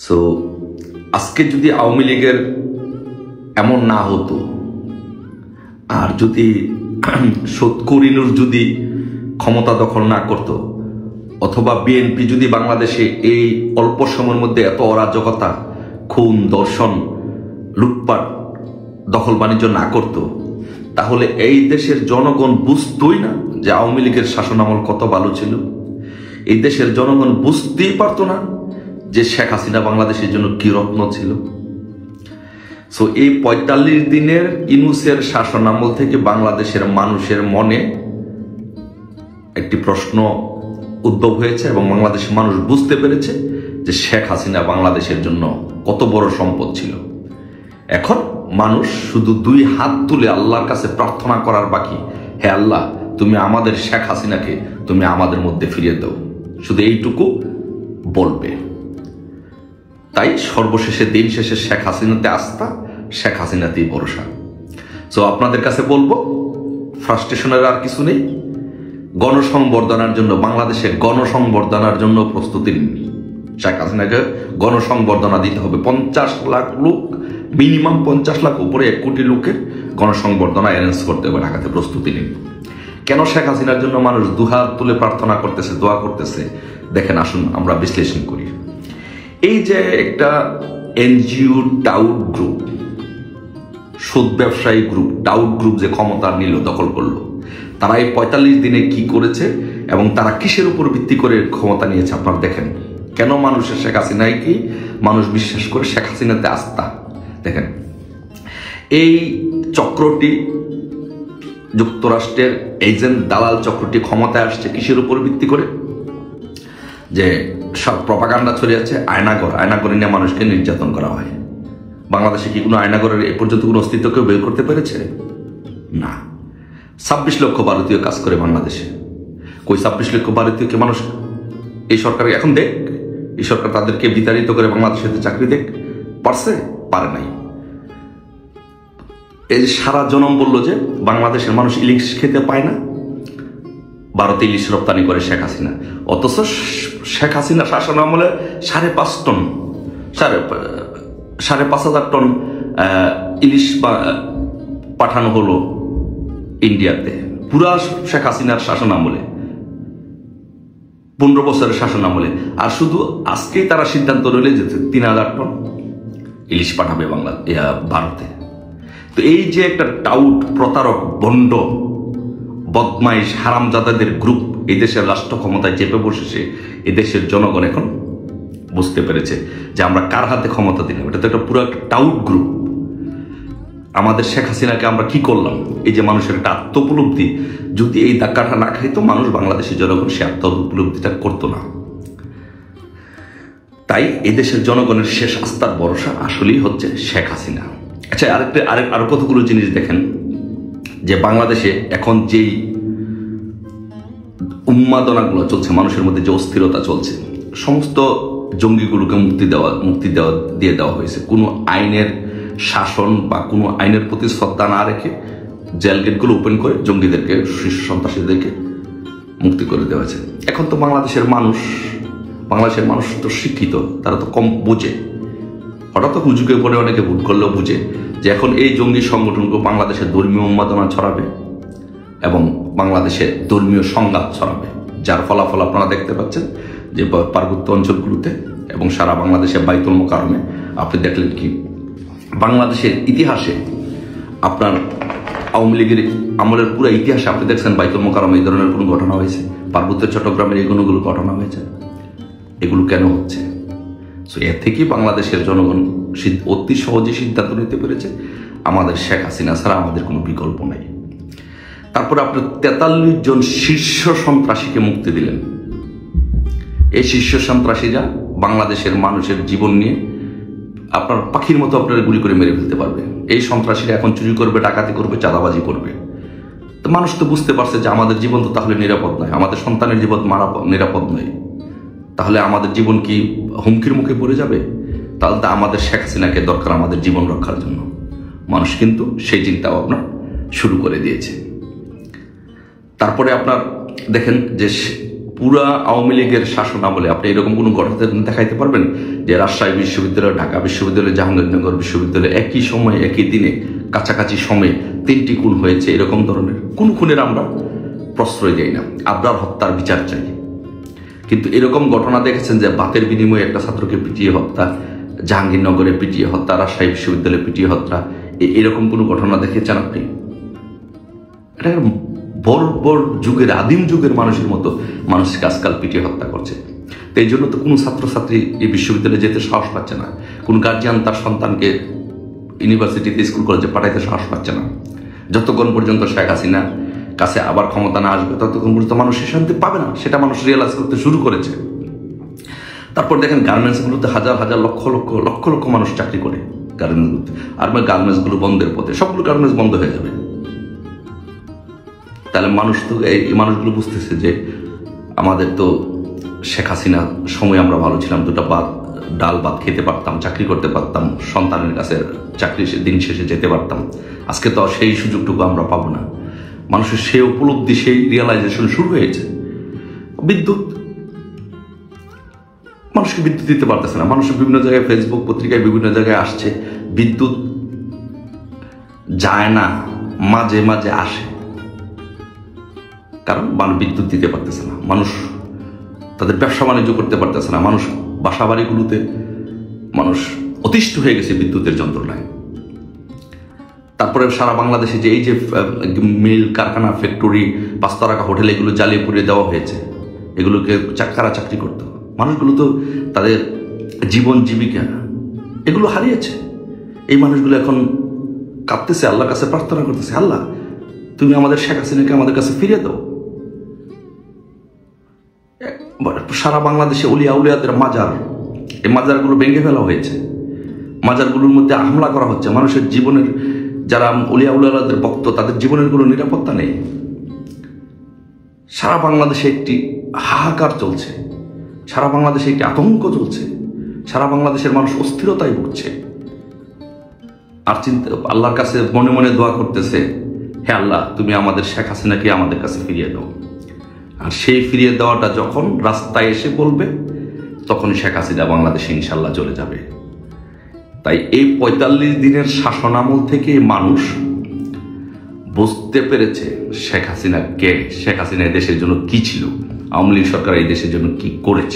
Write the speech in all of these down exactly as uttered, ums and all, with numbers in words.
So আজকে যদি আওয়ামী লীগের এমন না হতো, আর যদি সৎকরিনুর যদি ক্ষমতা দখল না করত, অথবা বিএনপি যদি বাংলাদেশে এই অল্প সময়ের মধ্যে এত অরাজকতা, খুন, দর্শন, লুটপাট, দখল বাণিজ্য না করত, তাহলে এই দেশের জনগণ বুঝতই না যে আওয়ামী লীগের শাসনামল কত ভালো ছিল। এই দেশের জনগণ বুঝতেই পারত না যে শেখ হাসিনা বাংলাদেশের জন্য কি রত্ন ছিল। সো এই পঁয়তাল্লিশ দিনের ইউনূসের শাসনামল থেকে বাংলাদেশের মানুষের মনে একটি প্রশ্ন উদ্ভব হয়েছে এবং বাংলাদেশের মানুষ বুঝতে পেরেছে যে শেখ হাসিনা বাংলাদেশের জন্য কত বড় সম্পদ ছিল। এখন মানুষ শুধু দুই হাত তুলে আল্লাহর কাছে প্রার্থনা করার বাকি, হে আল্লাহ, তুমি আমাদের শেখ হাসিনাকে তুমি আমাদের মধ্যে ফিরিয়ে দাও, শুধু এইটুকু বলবে। তাই সর্বশেষে দিন শেষে শেখ হাসিনাতে আস্থা, শেখ হাসিনাতেই ভরসা। সো আপনাদের কাছে বলবো, ফ্রাস্ট্রেশনের আর কিছু নেই। গণসংবর্ধনার জন্য, বাংলাদেশে গণসংবর্ধনার জন্য প্রস্তুতি নিন। শেখ হাসিনাকে গণসংবর্ধনা দিতে হবে। পঞ্চাশ লাখ লোক, মিনিমাম পঞ্চাশ লাখ উপরে এক কোটি লোকের গণসংবর্ধনা অ্যারেঞ্জ করতে হবে। ঢাকাতে প্রস্তুতি নিন। কেন শেখ হাসিনার জন্য মানুষ দুহাত তুলে প্রার্থনা করতেছে, দোয়া করতেছে, দেখেন, আসুন আমরা বিশ্লেষণ করি। এই যে একটা এনজিও টাউট গ্রুপ, সুদ ব্যবসায়ী গ্রুপ, টাউট গ্রুপ যে ক্ষমতা নিল, দখল করলো, তারা এই পঁয়তাল্লিশ দিনে কি করেছে এবং তারা কিসের উপর ভিত্তি করে ক্ষমতা নিয়েছে আপনারা দেখেন। কেন মানুষের শেখ হাসিনাই কি মানুষ বিশ্বাস করে, শেখ হাসিনাতে আস্থা। দেখেন, এই চক্রটি, যুক্তরাষ্ট্রের এজেন্ট দালাল চক্রটি ক্ষমতায় আসছে কিসের উপর ভিত্তি করে? যে সব প্রপাগান্ডা ছড়িয়ে আছে আয়নাঘর, আয়নাঘরে নিয়ে মানুষকে নির্যাতন করা হয়। বাংলাদেশে কি কোনো আয়নাঘরের এ পর্যন্ত কোনো অস্তিত্ব কেউ বের করতে পেরেছে? না। ছাব্বিশ লক্ষ ভারতীয় কাজ করে বাংলাদেশে। কই ছাব্বিশ লক্ষ ভারতীয়কে মানুষ এই সরকার এখন দেখ, এই সরকার তাদেরকে বিতাড়িত করে বাংলাদেশে চাকরি দেখ পারছে? পারে নাই। এই যে সারা জনম বললো যে বাংলাদেশের মানুষ ইলিশ খেতে পায় না, ভারতে ইলিশ রপ্তানি করে শেখ হাসিনা। অথচ শেখ হাসিনা শাসন আমলে সাড়ে পাঁচ টন সাড়ে সাড়ে পাঁচ হাজার টন ইলিশ পাঠানো হলো ইন্ডিয়াতে, পুরা শেখ হাসিনার শাসন আমলে, পনেরো বছরের শাসন আমলে। আর শুধু আজকেই তারা সিদ্ধান্ত নিলে যে তিন হাজার টন ইলিশ পাঠাবে বাংলা ভারতে। তো এই যে একটা টাউট, প্রতারক, বন্ড, বদমাইশ, হারামজাদাদের গ্রুপ এই দেশের রাষ্ট্র ক্ষমতায় চেপে বসেছে, এই দেশের জনগণ এখন বুঝতে পেরেছে যে আমরা কার হাতে ক্ষমতা দিলাম। এটা তো একটা পুরো একটা টাউট গ্রুপ। আমাদের শেখ হাসিনাকে আমরা কি করলাম, এই যে মানুষের একটা আত্ম উপলব্ধি, যদি এই ধাক্কাটা না খাইতো মানুষ, বাংলাদেশের জনগণ সে আত্ম উপলব্ধিটা করতো না। তাই এই দেশের জনগণের শেষ আস্থার ভরসা আসলেই হচ্ছে শেখ হাসিনা। আচ্ছা, আরেকটা আরেক আরো কতগুলো জিনিস দেখেন যে বাংলাদেশে এখন যেই উন্মাদনাগুলো চলছে, মানুষের মধ্যে যে অস্থিরতা চলছে, সমস্ত জঙ্গিগুলোকে মুক্তি দেওয়া মুক্তি দেওয়া দিয়ে দেওয়া হয়েছে। কোনো আইনের শাসন বা কোনো আইনের প্রতি শ্রদ্ধা না রেখে জেল গেটগুলো ওপেন করে জঙ্গিদেরকে, শীর্ষ সন্ত্রাসীদেরকে মুক্তি করে দেওয়া হয়েছে। এখন তো বাংলাদেশের মানুষ বাংলাদেশের মানুষ তো শিক্ষিত, তারা তো কম বোঝে। হঠাৎ হুজুগে পরে অনেকে ভুল করলেও বুঝে যে এখন এই জঙ্গি সংগঠনগুলো বাংলাদেশের ধর্মীয় উন্মাদনা ছড়াবে এবং বাংলাদেশে ধর্মীয় সংঘাত ছড়াবে, যার ফলাফল আপনারা দেখতে পাচ্ছেন যে পার্বত্য অঞ্চলগুলোতে এবং সারা বাংলাদেশে বাইতুল মোকাররমে। আপনি দেখলেন কি বাংলাদেশের ইতিহাসে, আপনার আওয়ামী লীগের আমলের পুরো ইতিহাসে আপনি দেখছেন বাইতুল মোকাররমে এই ধরনের কোনো ঘটনা হয়েছে? পার্বত্য চট্টগ্রামের এই কোনোগুলো ঘটনা হয়েছে? এগুলো কেন হচ্ছে? সো এর থেকেই বাংলাদেশের জনগণ অতি সহজে সিদ্ধান্ত নিতে পেরেছে আমাদের শেখ হাসিনা ছাড়া আমাদের কোনো বিকল্প নেই। তারপরে আপনার তেতাল্লিশ জন শীর্ষ সন্ত্রাসীকে মুক্তি দিলেন। এই শীর্ষ সন্ত্রাসীরা বাংলাদেশের মানুষের জীবন নিয়ে আপনার পাখির মতো আপনারা গুলি করে মেরে ফেলতে পারবে। এই সন্ত্রাসীরা এখন চুরি করবে, ডাকাতি করবে, চাঁদাবাজি করবে। তো মানুষ তো বুঝতে পারছে যে আমাদের জীবন তো তাহলে নিরাপদ নয়, আমাদের সন্তানের জীবন মারা নিরাপদ নয়, তাহলে আমাদের জীবন কি হুমকির মুখে পড়ে যাবে? তাহলে তো আমাদের শেখ হাসিনাকে দরকার আমাদের জীবন রক্ষার জন্য। মানুষ কিন্তু সেই চিন্তা ভাবনা শুরু করে দিয়েছে। তারপরে আপনার দেখেন যে পুরা আওয়ামী লীগের শাসন আমলে আপনি এরকম কোনো ঘটনা দেখাইতে পারবেন যে রাজশাহী বিশ্ববিদ্যালয়, ঢাকা বিশ্ববিদ্যালয়, জাহাঙ্গীরনগর বিশ্ববিদ্যালয় একই সময়ে একই দিনে কাছাকাছি সময়ে তিনটি খুন হয়েছে? এরকম ধরনের কোন খুনের আমরা প্রশ্রয় দেই না, আবরার হত্যার বিচার চাই। কিন্তু এরকম ঘটনা দেখেছেন যে বাতের বিনিময়ে একটা ছাত্রকে পিটিয়ে হত্যা, জাহাঙ্গীরনগরে পিটিয়ে হত্যা, রাজশাহী বিশ্ববিদ্যালয়ে পিটিয়ে হত্যা, এরকম কোনো ঘটনা দেখেছেন আপনি? এটা বর্বর যুগের, আদিম যুগের মানুষের মতো মানুষকে আজকাল পিটিয়ে হত্যা করছে। তো এই জন্য তো কোনো ছাত্রছাত্রী এই বিশ্ববিদ্যালয়ে যেতে সাহস পাচ্ছে না, কোন গার্জিয়ান তার সন্তানকে ইউনিভার্সিটিতে, স্কুল কলেজে পাঠাইতে সাহস পাচ্ছে না। যতক্ষণ পর্যন্ত শেখ হাসিনা কাছে আবার ক্ষমতা না আসবে ততক্ষণ পর্যন্ত মানুষ শান্তি পাবে না, সেটা মানুষ রিয়েলাইজ করতে শুরু করেছে। তারপর দেখেন গার্মেন্টসগুলোতে হাজার হাজার লক্ষ লক্ষ লক্ষ লক্ষ মানুষ চাকরি করে গার্মেন্টসগুলোতে, আর গার্মেন্টসগুলো বন্ধের পথে, সবগুলো গার্মেন্টস বন্ধ হয়ে যাবে। তাহলে মানুষ তো এই মানুষগুলো বুঝতেছে যে আমাদের তো শেখ হাসিনার সময় আমরা ভালো ছিলাম, দুটা ভাত ডাল ভাত খেতে পারতাম, চাকরি করতে পারতাম, সন্তানের কাছে চাকরি দিন শেষে যেতে পারতাম। আজকে তো সেই সুযোগটুকু আমরা পাবো না। মানুষের সেই উপলব্ধি, সেই রিয়েলাইজেশন শুরু হয়েছে। বিদ্যুৎ, মানুষকে বিদ্যুৎ দিতে পারতেছে না। মানুষ বিভিন্ন জায়গায়, ফেসবুক পত্রিকায় বিভিন্ন জায়গায় আসছে, বিদ্যুৎ যায় না, মাঝে মাঝে আসে, কারণ মানুষ বিদ্যুৎ দিতে পারতেছে না, মানুষ তাদের ব্যবসা বাণিজ্য করতে পারতেছে না, মানুষ বাসা বাড়িগুলোতে মানুষ অতিষ্ঠ হয়ে গেছে বিদ্যুতের যন্ত্রণায়। তারপরে সারা বাংলাদেশে যে এই যে মিল, কারখানা, ফ্যাক্টরি, পাঁচতারকা হোটেল, এগুলো জ্বালিয়ে পুড়িয়ে দেওয়া হয়েছে, এগুলোকে কারা চাকরি করত? মানুষগুলো তো তাদের জীবন জীবিকা এগুলো হারিয়েছে। এই মানুষগুলো এখন কাঁদতেছে, আল্লাহর কাছে প্রার্থনা করতেছে, আল্লাহ তুমি আমাদের শেখ হাসিনাকে আমাদের কাছে ফিরিয়ে দাও। সারা বাংলাদেশে উলিয়া উলিয়াদের মাজার, এই মাজারগুলো ভেঙে ফেলা হয়েছে, মাজারগুলোর মধ্যে হামলা করা হচ্ছে। মানুষের জীবনের, যারা উলিয়া উলিয়াদের ভক্ত, তাদের জীবনের কোনো নিরাপত্তা নেই। সারা বাংলাদেশে একটি হাহাকার চলছে, সারা বাংলাদেশে একটি আতঙ্ক চলছে, সারা বাংলাদেশের মানুষ অস্থিরতায় ভুগছে। আর চিন্তা, আল্লাহর কাছে মনে মনে দোয়া করতেছে, হে আল্লাহ তুমি আমাদের শেখ হাসিনাকে আমাদের কাছে ফিরিয়ে দাও। আর সেই ফিরিয়ে দেওয়াটা যখন রাস্তায় এসে বলবে, তখন শেখ হাসিনা বাংলাদেশে ইনশাল্লাহ চলে যাবে। তাই এই পঁয়তাল্লিশ দিনের শাসন আমল থেকে মানুষ বুঝতে পেরেছে শেখ হাসিনা কে, শেখ হাসিনা এই দেশের জন্য কি ছিল, আওয়ামী লীগ সরকার এই দেশের জন্য কি করেছে।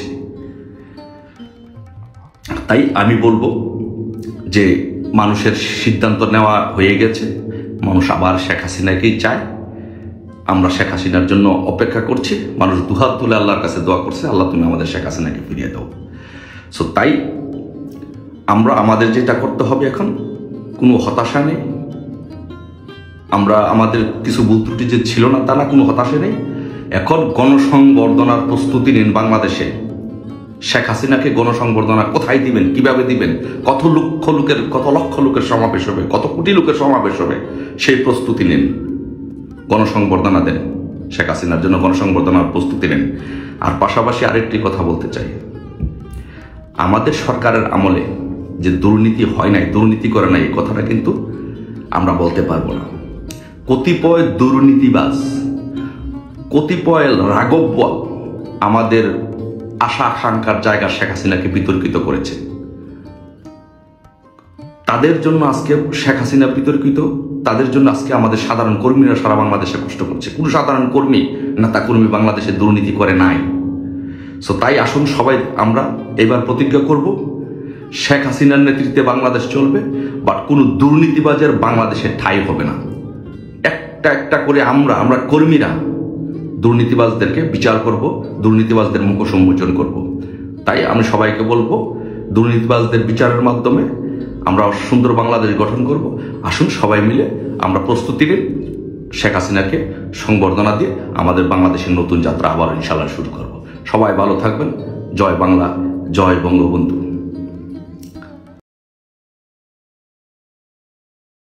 তাই আমি বলবো যে মানুষের সিদ্ধান্ত নেওয়া হয়ে গেছে, মানুষ আবার শেখ হাসিনাকেই চায়। আমরা শেখ হাসিনার জন্য অপেক্ষা করছি, মানুষ দুহাত তুলে আল্লাহর কাছে দোয়া করছে, আল্লাহ তুমি আমাদের শেখ হাসিনাকে ফিরিয়ে দাও। সো তাই আমরা আমাদের যেটা করতে হবে এখন, কোনো হতাশা নেই। আমরা আমাদের কিছু ভুল ত্রুটি যে ছিল না তা না, কোনো হতাশা নেই। এখন গণসংবর্ধনার প্রস্তুতি নিন বাংলাদেশে। শেখ হাসিনাকে গণসংবর্ধনা কোথায় দিবেন, কিভাবে দিবেন, কত লক্ষ লোকের কত লক্ষ লোকের সমাবেশ হবে, কত কোটি লোকের সমাবেশ হবে, সেই প্রস্তুতি নিন। গণসংবর্ধনা দেন, শেখ হাসিনার জন্য গণসংবর্ধনার প্রস্তুতি নেন। আর পাশাপাশি আরেকটি কথা বলতে চাই, আমাদের সরকারের আমলে যে দুর্নীতি হয় নাই, দুর্নীতি করে নাই, এই কথাটা কিন্তু আমরা বলতে পারবো না। কতিপয় দুর্নীতিবাজ, কতিপয় রাঘব বল আমাদের আশা আকাঙ্ক্ষার জায়গা শেখ হাসিনাকে বিতর্কিত করেছে। তাদের জন্য আজকে শেখ হাসিনা বিতর্কিত, তাদের জন্য আজকে আমাদের সাধারণ কর্মীরা সারা বাংলাদেশে কষ্ট করছে। কোনো সাধারণ কর্মী নেতা কর্মী বাংলাদেশে দুর্নীতি করে নাই। সো তাই আসুন সবাই আমরা এবার প্রতিজ্ঞা করব, শেখ হাসিনার নেতৃত্বে বাংলাদেশ চলবে, বাট কোনো দুর্নীতিবাজের বাংলাদেশে ঠাঁই হবে না। একটা একটা করে আমরা আমরা কর্মীরা দুর্নীতিবাজদেরকে বিচার করব, দুর্নীতিবাজদের মুখোশ উন্মোচন করব। তাই আমি সবাইকে বলবো, দুর্নীতিবাজদের বিচারের মাধ্যমে আমরা সুন্দর বাংলাদেশ গঠন করব। আসুন সবাই মিলে আমরা প্রস্তুতি নিই, শেখ হাসিনাকে সংবর্ধনা দিয়ে আমাদের বাংলাদেশের নতুন যাত্রা আবার ইনশাআল্লাহ শুরু করব। সবাই ভালো থাকবেন। জয় বাংলা, জয় বঙ্গবন্ধু।